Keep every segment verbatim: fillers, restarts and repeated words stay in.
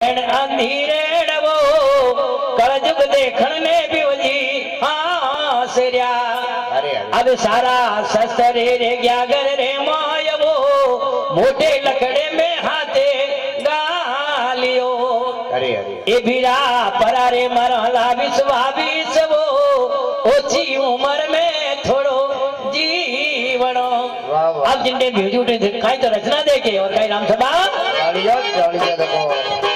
अंधेरे वो कलजुग देखण में भी वजी हाँ सिरिया अब सारा शस्त्र रे गया गर रे माय वो मोटे लकड़े में हाथे गालियो अरे अरे ए भीरा परारे मरला विश्वाविस वो ओछी उम्र में थोड़ो जीवनो अब जिनने म्यूजिक दिखाई तो रचना देखे और कई राम सभा देखो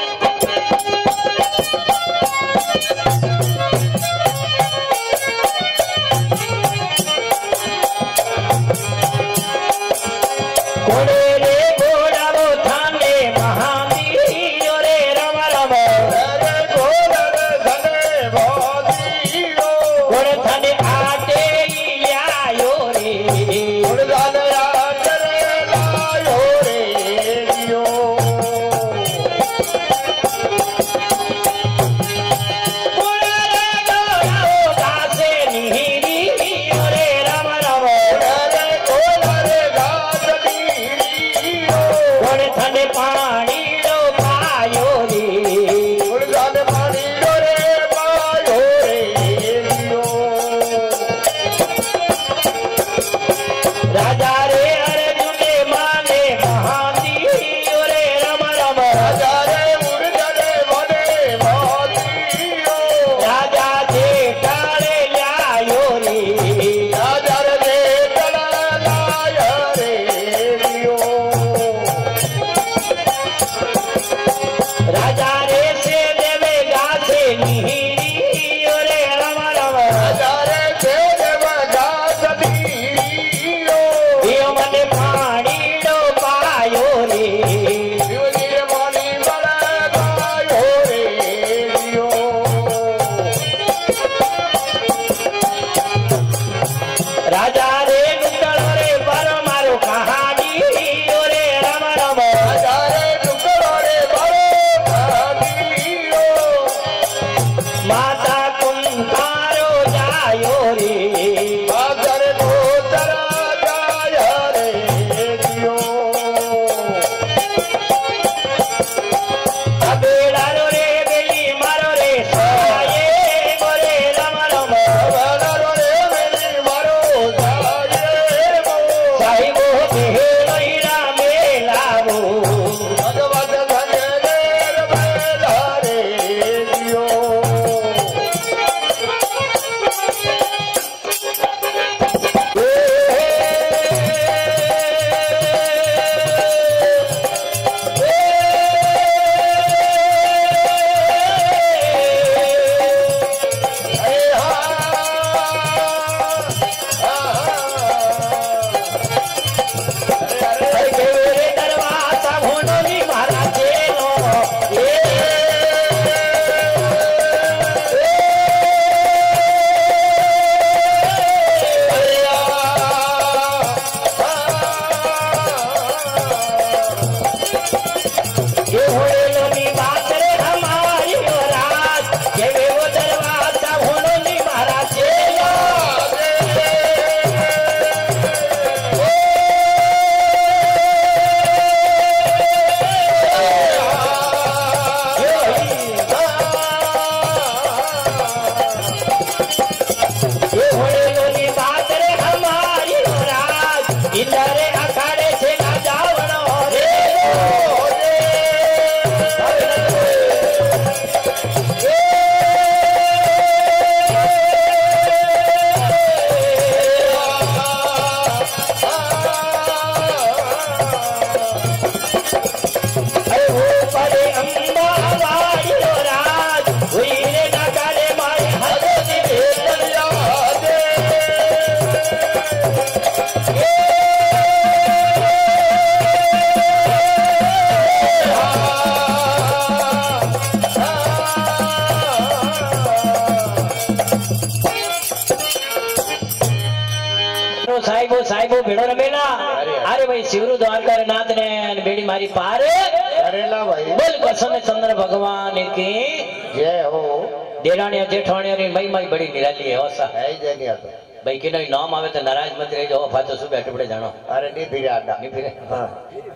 साहिबो साहिबो भेड़ो रमेला अरे भाई शिवरु द्वारका नाथ ने बेड़ी मारी पार अरेला भाई बोल कसम चंद्र भगवान की जय हो डेराणी जेठाणी री मई मई बड़ी निराली है ओसा है जनिया तो भाई किनो नाम आवे तो नाराज मत रह जाओ फातो सुबह टुकड़े जानो अरे नी फिरे आडा नी फिरे हां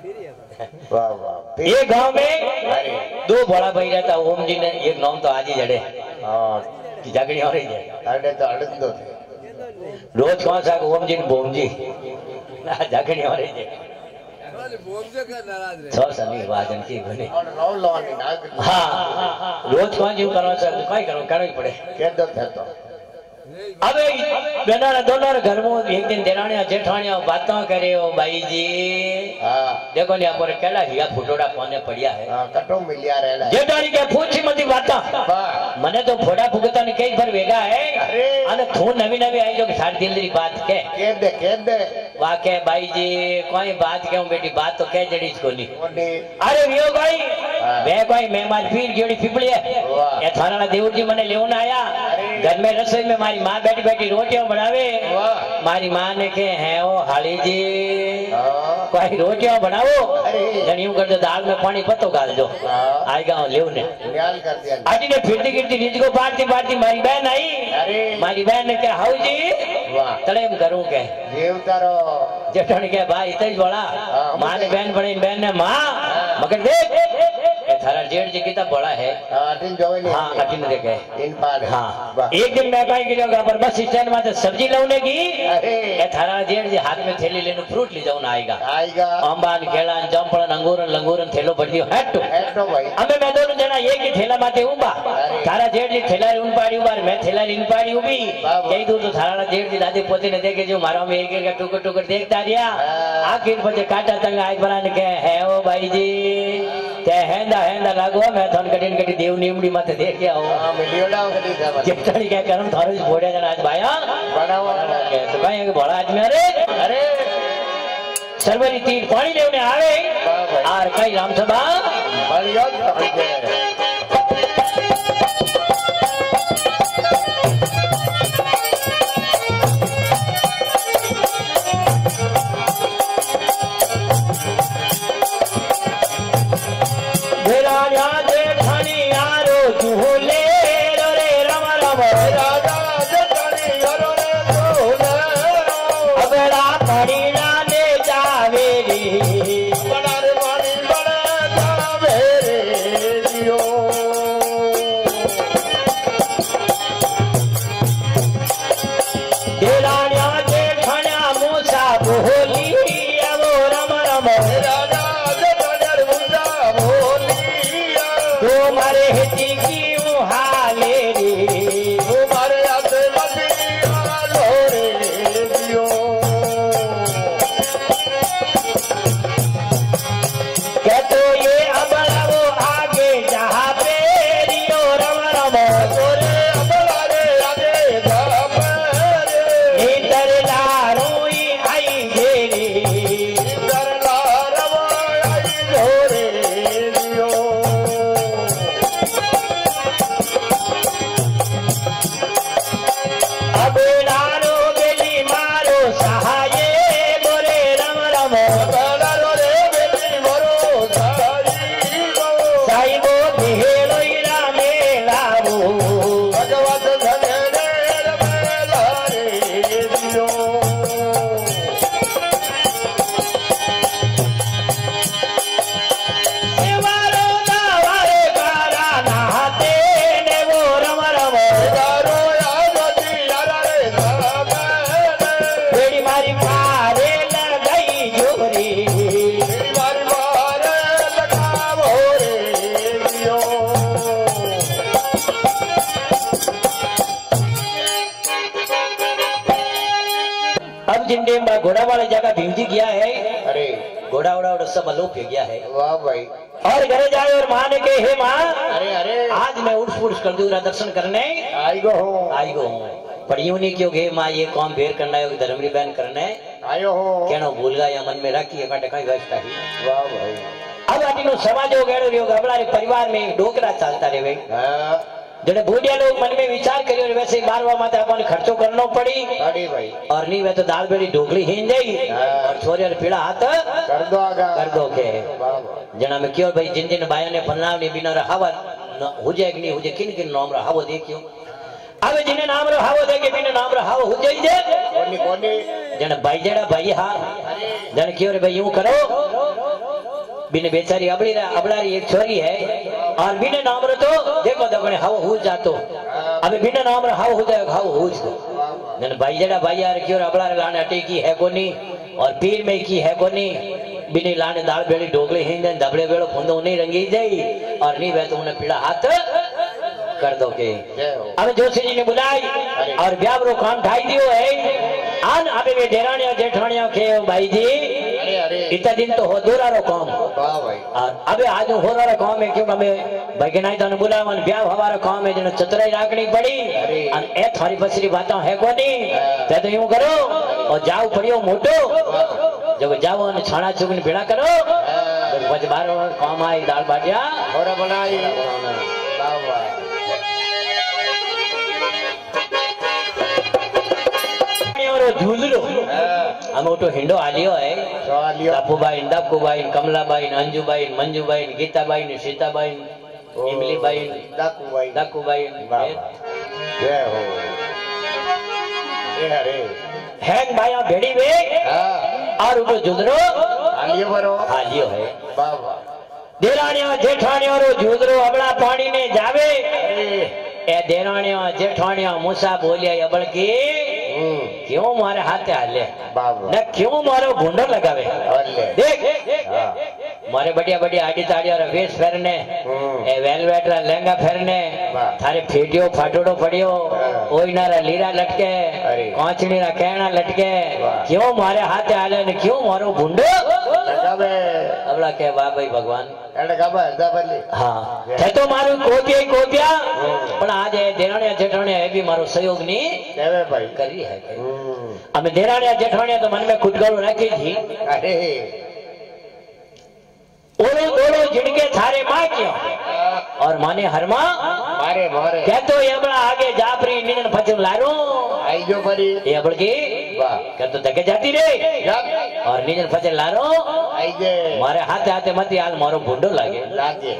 वाह वाह। ये गांव में दो बड़ा भाई रहता, ओम जी ने एक नाम तो आज ही जड़े हाँ झगड़ी हो रही है। अरे तो अड़द दो रोज कौन सा ओम जी बोम जी झगड़ी हो रही है। सौ सनी वाजन की बने हाँ रोज कौन जी करो सर कहीं करो करना ही पड़े कह दो थे तो अबे बेना दोनों घर में एक दिन देरानिया जेठानिया बातों करे ओ भाई जी हाँ देखो नहीं पर केला हिया फुटोड़ा कोने पड़िया है हाँ कटो मिलिया रहला जेठानी के पूछी मती बाता मने तो फोड़ा फुगता ने कई बार वेगा है अने थू नवी नवी आई जो सारी दिल दी बात के कह दे कह दे वाके भाई जी कोई बात क्यों बेटी बात तो कह जड़ी इसको नहीं अरे वियो भाई वे कोई मेहमान फिर जोड़ी फिपली है ये थाना देवर जी मने लेवन आया घर में रसोई में मारी माँ बैठी बैठी रोटियां बनावे मारी माँ ने के हैं ओ हाली जी कोई रोटियां बनाओ जनियों कर दो दाल में पानी पत्तो डाल दो आएगा लेव ने आज ने फिरती गिरती रीत को बांटती बांटती मारी बहन आई मारी बहन ने क्या हाउ जी तड़े करूं के देवतारो जेठन के भाई तेज बड़ा माँ ने बहन बड़ी बहन ने माँ मगर देख थारा जेठ जी कितना बड़ा है अटिन जो नहीं हाँ अटिन देखे इन पार हाँ एक दिन मैं कहीं गिरोगा पर बस स्टैंड में तो सब्जी लाने की ए थारा जेठ जी हाथ में थैली लेने फ्रूट ले जाऊं आएगा आएगा अंबान केळान जंपड़न अंगूरन लंगूरन थैलो भर दियो हट हेटो भाई अबे मैं दोनों जना एक ही थैला माथे उबा थारा जेठ जी थैला उन पाड़ी उबार मैं थैला इन पाड़ी उबी कई दूर तो थारा जेठ जी दादी पोते ने देखे जो मारो में एक एक टुकर टुकर देखता रिया आखिर पछे काटा तंग आज बनाने के है ओ भाई जी ते हेंदा हेंदा लागो मैं थन कटिन कटी देव नीमड़ी माथे देख के आओ हां मिलियोड़ा कटी था जेठड़ी के करम थारे बोड़े जना आज भाया बनावा के तो भाई के बड़ा आदमी अरे अरे सरवरी तीर पानी लेने आवे और कई राम सभा बढ़िया है घोड़ा वाली जगह भीमजी गया है अरे घोड़ा उड़ा उड़ा सब अलोप हो गया है वाह भाई और घरे जाए और माँ ने के हे माँ अरे अरे आज मैं उठ फुट कर दूंगा दर्शन करने आई गो हो आई गो हूँ पर यूं नहीं क्यों गे माँ ये कौन बेर करना है धर्मरी बहन करने आयो हो कहना भूल गया या मन में रखी है काटे कहीं व्यवस्था ही वाह भाई अब आटी नो समाज हो गए योग हमारे परिवार में डोकरा चलता रहे जड़े बूढ़िया लोग मन में विचार करियो वैसे बारवा माता अपन खर्चो करना पड़ी अरे भाई और नहीं वे तो दाल बेड़ी ढोकली हिन जाएगी और छोरे और पीड़ा हाथ कर दो आगा कर दो के जना में क्यों भाई जिन जिन भाइयों ने फलना ने बिना रहावा हो जाए कि नहीं हो जाए किन किन नाम रहावो देखियो अब जिन्हें नाम रहावो देके बिना नाम रहावो हो जाए जे कोनी कोनी जन भाई जेड़ा भाई हां जन क्यों रे भाई यूं करो बिन बेचारी अबड़ी अबड़ारी एक छोरी है और बिन नाम रो तो देखो दगने हाव हो जातो अबे बिन नाम रो हाव हो जाए हाव हो नन भाई जड़ा भाई यार क्यों अबड़ा लाने अटे की है कोनी और पीर में की है कोनी बिनी लाने दाल बेड़ी डोगले हिंदन दबड़े बेड़ो फुंदो नहीं रंगी जाई और नहीं वे तो उन्हें पीड़ा हाथ कर दो के अब जोशी जी ने बुलाई और ब्याह रो काम ढाई दियो है आन अबे वे डेरानिया जेठानिया के भाई जी अरे अरे इतना दिन तो हो दूरा रो काम वाह भाई और अबे आज हो रहा काम है क्यों हमें भगनाई तो बुलावन ब्याह हमारा काम है जन चतुराई राखनी पड़ी और ए थारी बसरी बातें है कोनी ते तो यूं करो और जाओ पड़ियो मोटो जब जाओ और छाना चुगन भेड़ा करो जब बज बारो काम आई दाल बाटिया और बनाई वाह वाह और झूलरो हम ओटो हिंडो आलियो है सवालियो दापूबाई दापूबाई कमलाबाई अंजुबाई मंजूबाई गीताबाई सीताबाई इमलीबाई दाकूबाई दाकूबाई जय हो जय हरे हैन भाई भेड़ी वे हां और उठो जुदरो आलियो बरो आलियो है वाह वाह देरानिया जेठानिया रो जुदरो अबड़ा पानी ने जावे ए देरानिया जेठानिया मूसा बोलिया अबड़ की क्यों मारे हाथे हाले न क्यों मारो भूंडो लगावे देख मारे बढ़िया बढ़िया आड़ी ताड़ी और वेश फेरने ए वेलवेट रा लहंगा फेरने थारे फेटियो फाटोड़ो पड़ियो ओइना रा लीरा लटके कांचनी रा कहना लटके क्यों मारे हाथे हाले ने क्यों मारो भूंडो लगावे अबला के वाह भाई भगवान एने गाबा दाबली हां थे तो मारू कोपिया कोपिया पण आज देरानिया जेठानिया ए भी मारो सहयोग नी देवे भाई करी है हमें देरानिया जेठानिया तो मन में खुदगड़ो रखी थी अरे ओलो ओलो जिनके थारे मां क्यों और माने हरमा मारे मारे क्या तो ये बड़ा आगे जापरी निनन फचन लारो आई जो परी ये बड़ की वाह क्या तो धके जाती रे और निनन फचन लारो आई जे मारे हाथे हाथे मत हाल मारो भूंडो लागे लागे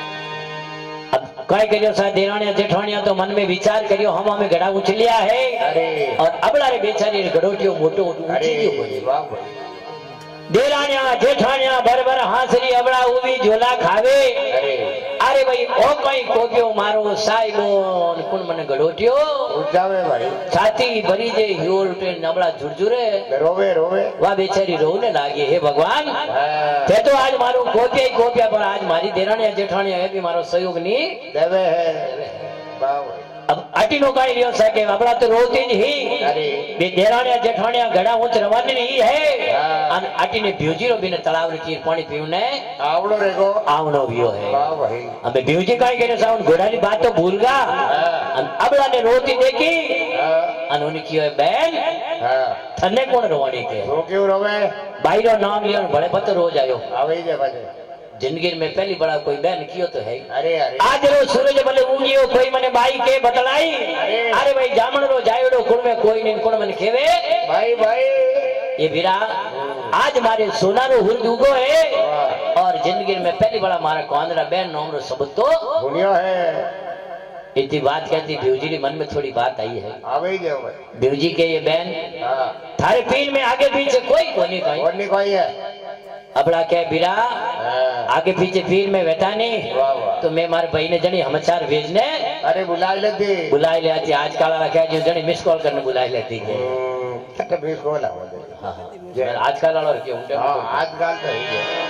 अब काय करियो सा देरानिया जेठानिया तो मन में विचार करियो हम हमें गड़ा उछलिया है अरे और अबला रे बेचारी गड़ोटियो मोटो ऊंची अरे वाह भाई देरानिया जेठानिया भर भर हांसरी अबड़ा उभी झोला खावे अरे अरे भाई ओ कोई कोपियो मारो साईबो कुण मन गड़ोटियो उठावे भाई छाती भरी जे हियोल पे नबड़ा झुरझुरे रोवे रोवे वा बेचारी रोने लागी हे भगवान ते तो आज मारो कोपिया ही कोपिया पर आज मारी देरानिया जेठानिया है भी मारो सहयोग नी देवे है वाह अब अटी नो काई रियो सके अबड़ा तो रोती ही अरे बे देरानिया जेठानिया गड़ा ऊंच रवानी नहीं है अन अटी ने भ्यूजीरो बिन तलाव रे चीर पानी पीवने आवड़ो रेगो आवनो वियो है वाह भाई अबे भ्यूजी काई करे साउन घोड़ानी बात तो भूल गा अन अबड़ा ने रोती देखी अन उन कियो बहन हां थने कोण रोवानी के रो क्यों रोवे भाई रो नाम लियो बड़े पत रोज आयो आवे जे बाजे जिंदगी में पहली बड़ा कोई बहन कियो तो है अरे अरे आज रो सूरज भले उगियो कोई मने बाई के बतलाई अरे भाई जामण रो जायड़ो कुण में कोई नहीं कुण मन खेवे भाई भाई ये वीरा आज मारे सोना रो हुर दुगो है और जिंदगी में पहली बड़ा मारा कौंदरा बहन नाम रो सबूत तो दुनिया है इतनी बात कहती भ्यूजी के मन में थोड़ी बात आई है आवे जे भ्यूजी के ये बहन हां थारे पीर में आगे पीछे कोई कोनी कहीं और नहीं कोई है अबड़ा के बिरा आगे पीछे पीर में बैठा नहीं तो मैं मारे भाई ने जनी समाचार भेजने अरे बुला लेती बुला ले आती आज काला रखा जो जनी मिस कॉल करने बुला लेती है तो मिस कॉल आवा हां हां आज काला और क्यों हां आज काल तो ही है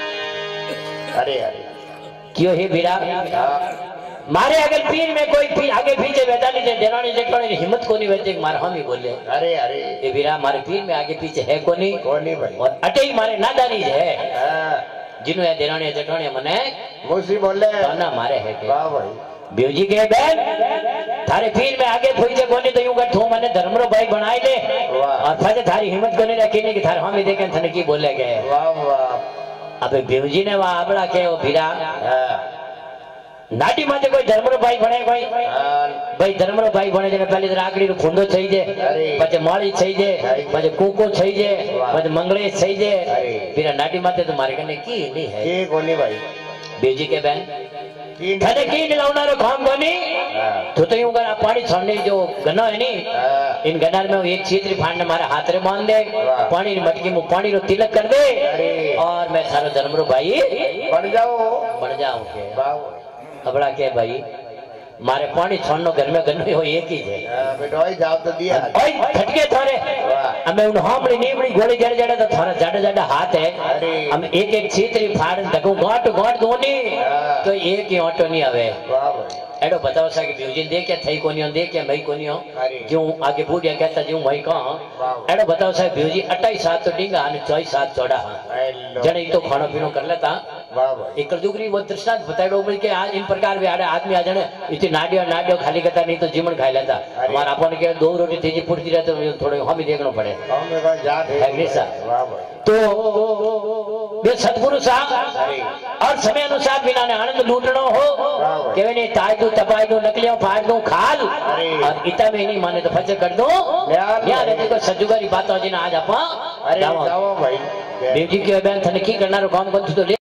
अरे अरे क्यों ही बिरा मारे अगर पीर में कोई पीर आगे पीछे बैठा नहीं देरानी जेठानी हिम्मत कोनी बैठे मारे हम ही बोले अरे अरे ये वीरा मारे पीर में आगे पीछे है कोनी कोनी भाई और अटे ही मारे नादानी है जिन्हों है देरानी जेठानी मने मुसी बोले ना मारे है के वाह भाई ब्यूजी के बहन थारे पीर में आगे पीछे कोनी तो यूं कर थू मने धर्मरो भाई बनाई ले और फजे थारी हिम्मत कोनी रखी नहीं कि थारे हम ही देखे थने की बोले गए वाह वाह अबे ब्यूजी ने वहां आबड़ा के वो वीरा नाटी माते कोई धर्मरो भाई बने कोई भाई धर्मरो भाई बने जने पहली राकड़ी रो फुंडो થઈ जे પછી માળી થઈ जे પછી કૂકો થઈ जे પછી મંગળેશ થઈ जे फिर नाटी माते तो मारे कने की नहीं है के कोनी भाई बेजी के बहन की थाने की दिलावनारो काम कोनी तो तो यूं कर पानी छोड़ने जो गन्ना है नी इन गन्ना में एक छीतरी फाड़ने मारे हाथ रे बांध दे पानी की मटकी में पानी रो तिलक कर दे और मैं थारो धर्म रो भाई बन जाओ बन जाऊं के अबड़ा के भाई मारे पानी छोड़नो घर में गन्नो हो एक ही है बेटा जाओ तो दिया ओए खटके थारे हमें उन हामड़ी नीमड़ी गोली जड़ जड़ तो थारा जड़ जड़ हाथ है हम एक एक छीतरी फाड़ दगो गांठ गांठ दोनी तो एक ही ऑटो नहीं आवे एडो बताओ सा कि म्यूजिक दे क्या थई कोनी दे क्या भाई कोनी हो जो आगे बूढ़िया कहता जो भाई कहां एडो बताओ सा म्यूजिक अट्ठाईस सात तो डिंगा और चौबीस सात चौड़ा जने तो खाना पीनो कर लेता एक दुगरी वो दृष्टांत बताइडो बोल के आज इन प्रकार वे आड़े आदमी आ जाने इतनी नाडियो नाडियो खाली करता नहीं तो जीवन खाई लेता हमारा अपन के दो रोटी तेजी पुरती रहते तो थोड़े हम ही देखना पड़े तो ये सतगुरु साहब और समय अनुसार बिना ने आनंद लूटनो हो केवे नहीं ताई दू तपाई दू नकलियों फाड़ दू खाल और इतना में नहीं माने तो फचे कर दो यार देखो सजुगारी बात हो जिन आज अपा अरे जाओ भाई देव जी के बहन थने की करना रो काम बंद तो